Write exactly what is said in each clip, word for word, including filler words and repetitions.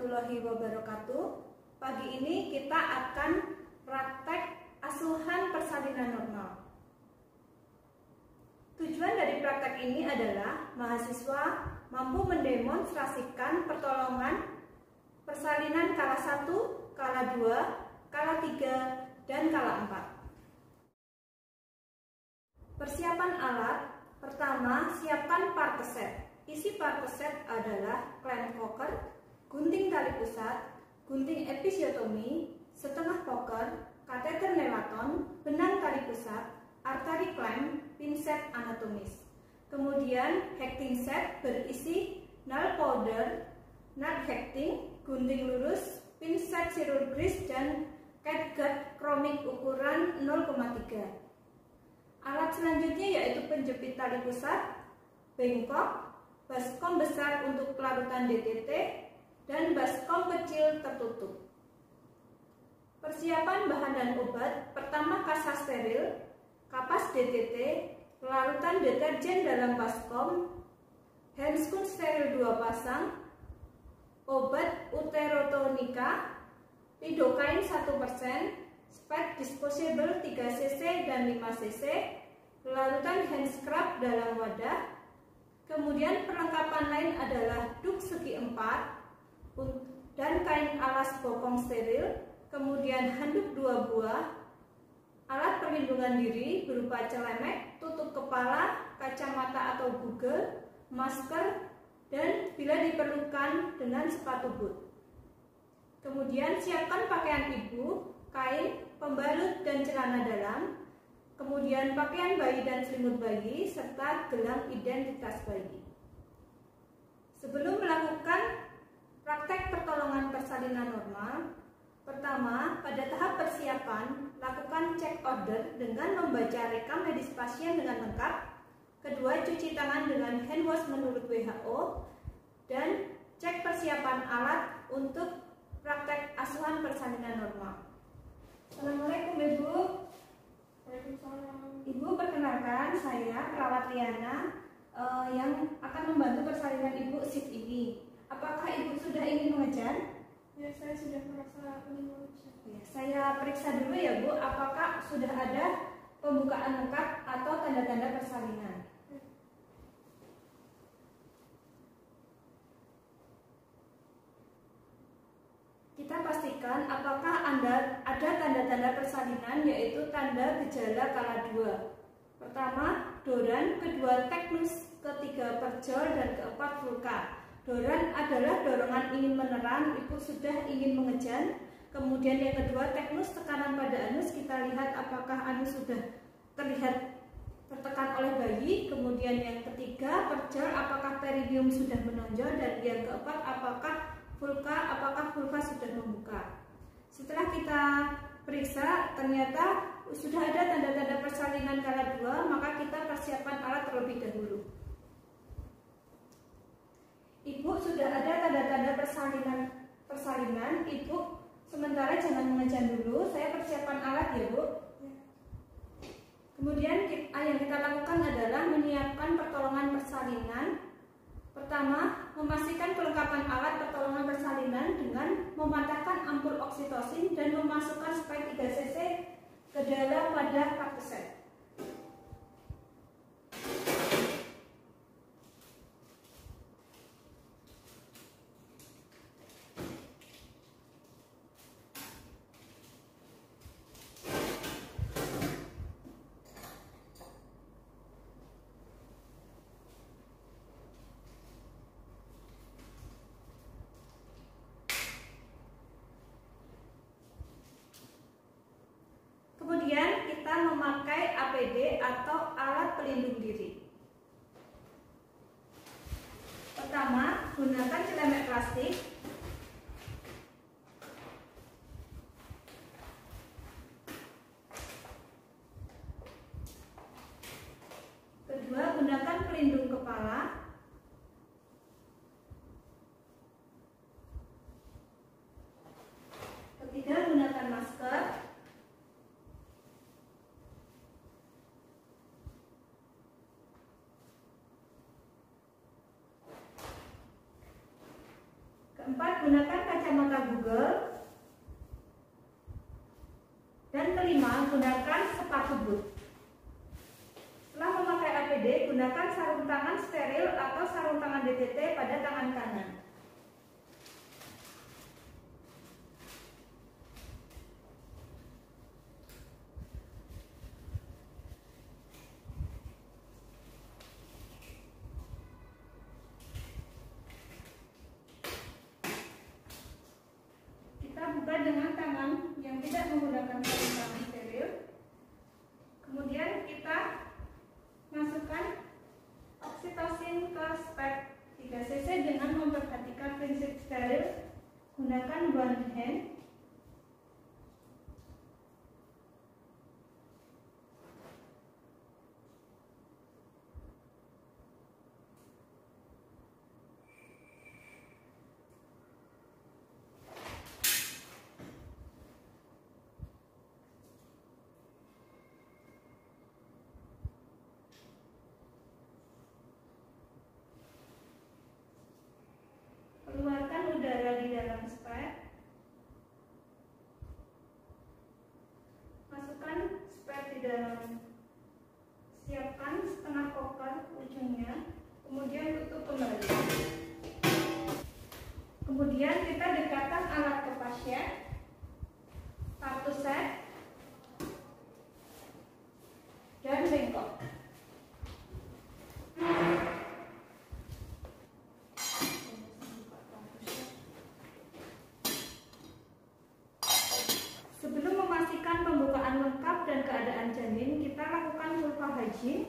warahmatullahi wabarakatuh. Pagi ini kita akan praktek asuhan persalinan normal. Tujuan dari praktek ini adalah mahasiswa mampu mendemonstrasikan pertolongan persalinan kala satu, kala dua, kala tiga, dan kala empat. Persiapan alat. Pertama, siapkan part set. Isi part set adalah klem koker, gunting tali pusat, gunting episiotomi, setengah poker, kateter nelaton, benang tali pusat, arteri klem, pinset anatomis. Kemudian hecting set berisi nail powder, nut hecting, gunting lurus, pinset chirurgis, dan catgut kromik ukuran nol koma tiga. Alat selanjutnya yaitu penjepit tali pusat, bengkok, baskom besar untuk pelarutan D T T, dan baskom kecil tertutup. Persiapan bahan dan obat. Pertama, kasa steril, kapas D T T, pelarutan deterjen dalam baskom, handscoon steril dua pasang, obat uterotonika, lidocaine satu persen, spad disposable tiga cc dan lima cc, larutan hand scrub dalam wadah. Kemudian perlengkapan lain adalah duk segi empat dan kain alas bokong steril, kemudian handuk dua buah, alat perlindungan diri berupa celemek, tutup kepala, kacamata atau goggle, masker, dan bila diperlukan dengan sepatu boot. Kemudian siapkan pakaian ibu, kain, pembalut, dan celana dalam, kemudian pakaian bayi dan selimut bayi, serta gelang identitas bayi. Sebelum melakukan praktek pertolongan persalinan normal, pertama, pada tahap persiapan, lakukan check order dengan membaca rekam medis pasien dengan lengkap. Kedua, cuci tangan dengan hand wash menurut W H O, dan cek persiapan alat untuk praktek asuhan persalinan normal. Assalamualaikum Ibu. Waalaikumsalam. Ibu, perkenalkan saya perawat Liana uh, yang akan membantu persalinan Ibu shift ini. Apakah Ibu sudah ingin mengejar? Ya, saya sudah merasa ingin mengejar. Ya, saya periksa dulu ya Bu, apakah sudah ada pembukaan lengkap atau tanda-tanda persalinan. Ya. Kita pastikan apakah Anda ada tanda-tanda persalinan, yaitu tanda gejala kala dua. Pertama, doran, kedua teknus, ketiga perjol, dan keempat vulka. Doran adalah dorongan ingin meneran, Ibu sudah ingin mengejar. Kemudian yang kedua, teknus, tekanan pada anus, kita lihat apakah anus sudah terlihat tertekan oleh bayi. Kemudian yang ketiga, perjol, apakah perineum sudah menonjol, dan yang keempat, apakah vulka, apakah vulva sudah membuka. Setelah kita periksa ternyata sudah ada tanda-tanda persalinan kala dua, maka kita persiapkan alat terlebih dahulu. Ibu sudah ada tanda-tanda persalinan persalinan, Ibu sementara jangan mengejar dulu, saya persiapkan alat ya Bu. Kemudian yang kita lakukan adalah menyiapkan pertolongan persalinan. Pertama, memastikan kelengkapan alat pertolongan persalinan dengan mematahkan ampul oksitosin dan memasukkan spray tiga cc ke dalam wadah parteset. Kemudian kita memakai A P D atau alat pelindung diri. Pertama, gunakan celemek plastik. Kedua, gunakan pelindung kepala. Ketiga, gunakan masker. Keempat, gunakan kacamata Google. Dan kelima, gunakan sepatu boot. Setelah memakai A P D, gunakan sarung tangan steril atau sarung tangan D T T pada tangan kanan. Kita buka dengan tangan yang tidak menggunakan sarung tangan steril. Kemudian kita masukkan oksitosin ke spek tiga cc dengan memperhatikan prinsip steril. Gunakan one hand. Keluarkan udara di dalam spek. Masukkan spek di dalam. Siapkan setengah koper ujungnya. Kemudian tutup kembali. Kemudian kita dekatkan alat ke pasien. Satu set. Dan bengkok. Sebelum memastikan pembukaan lengkap dan keadaan janin, kita lakukan vulva hygiene.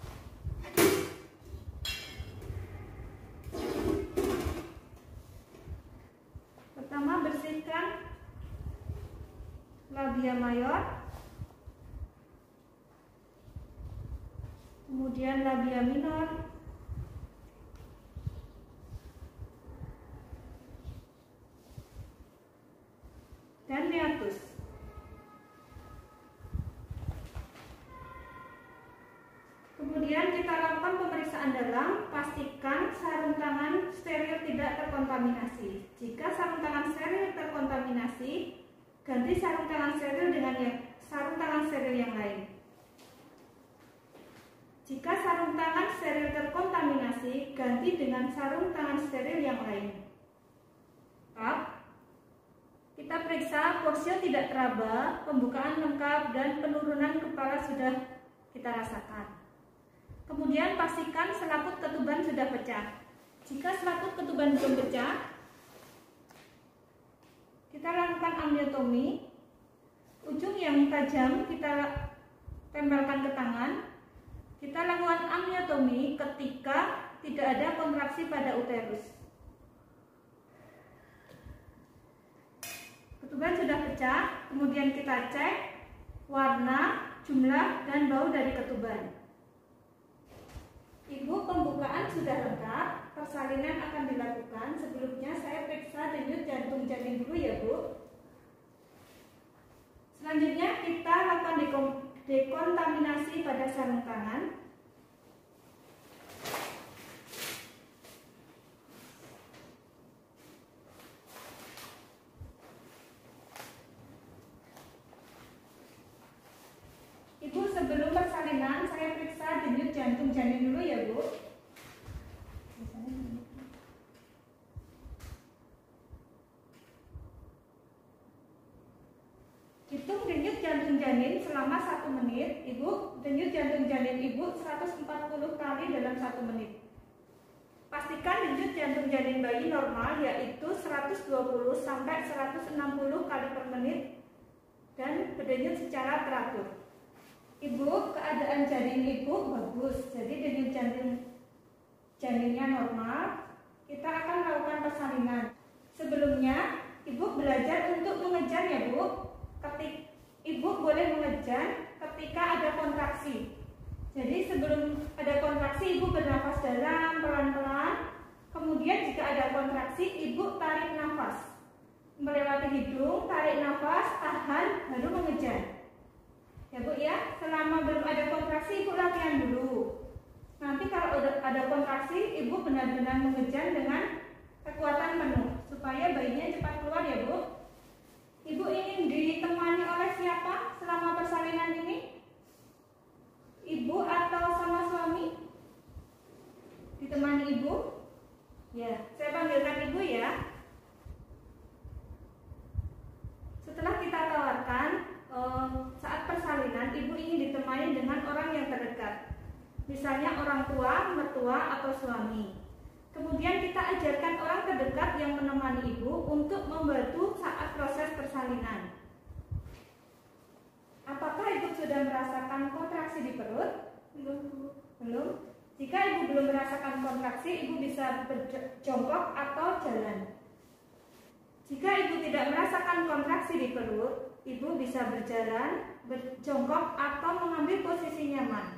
Pertama, bersihkan labia mayor, kemudian labia minor, dan meatus. Kemudian kita lakukan pemeriksaan dalam, pastikan sarung tangan steril tidak terkontaminasi. Jika sarung tangan steril terkontaminasi, ganti sarung tangan steril dengan yang, sarung tangan steril yang lain. Jika sarung tangan steril terkontaminasi, ganti dengan sarung tangan steril yang lain. Up. Kita periksa porsil tidak teraba, pembukaan lengkap, dan penurunan kepala sudah kita rasakan. Kemudian pastikan selaput ketuban sudah pecah. Jika selaput ketuban belum pecah, kita lakukan amniotomi. Ujung yang tajam kita tempelkan ke tangan. Kita lakukan amniotomi ketika tidak ada kontraksi pada uterus. Ketuban sudah pecah, kemudian kita cek warna, jumlah, dan bau dari ketuban. Ibu, pembukaan sudah lengkap, persalinan akan dilakukan. Sebelumnya saya periksa denyut jantung janin dulu ya Bu. Selanjutnya kita lakukan dekontaminasi pada sarung tangan. Ibu, sebelum persalinan saya periksa denyut jantung janin dulu ya Bu. Hitung denyut jantung janin selama satu menit. Ibu, denyut jantung janin Ibu seratus empat puluh kali dalam satu menit. Pastikan denyut jantung janin bayi normal, yaitu seratus dua puluh sampai seratus enam puluh kali per menit dan berdenyut secara teratur. Ibu, keadaan janin Ibu bagus, jadi denyut jantung janinnya normal. Kita akan melakukan persalinan. Sebelumnya, Ibu belajar untuk mengejar ya Bu. Ketik, Ibu boleh mengejar ketika ada kontraksi. Jadi sebelum ada kontraksi, Ibu bernafas dalam pelan-pelan. Kemudian jika ada kontraksi, Ibu tarik nafas melewati hidung, tarik nafas, tahan, baru mengejar. Ya Bu ya, selama belum ada kontraksi Ibu latihan dulu. Nanti kalau udah ada kontraksi, Ibu benar-benar mengejar dengan kekuatan penuh supaya bayinya cepat keluar ya Bu. Ibu ingin ditemani oleh siapa selama persalinan ini? Ibu atau sama suami? Ditemani ibu? Ya, saya panggilkan ibu ya. Setelah kita tawarkan eh, saat persalinan, ibu ingin ditemani dengan orang yang terdekat. Misalnya orang tua, mertua, atau suami. Kemudian kita ajarkan orang terdekat yang menemani ibu untuk membantu saat proses persalinan. Apakah ibu sudah merasakan kontraksi di perut? Belum. Belum? Jika ibu belum merasakan kontraksi, ibu bisa berjongkok atau jalan. Jika ibu tidak merasakan kontraksi di perut, ibu bisa berjalan, berjongkok, atau mengambil posisi nyaman.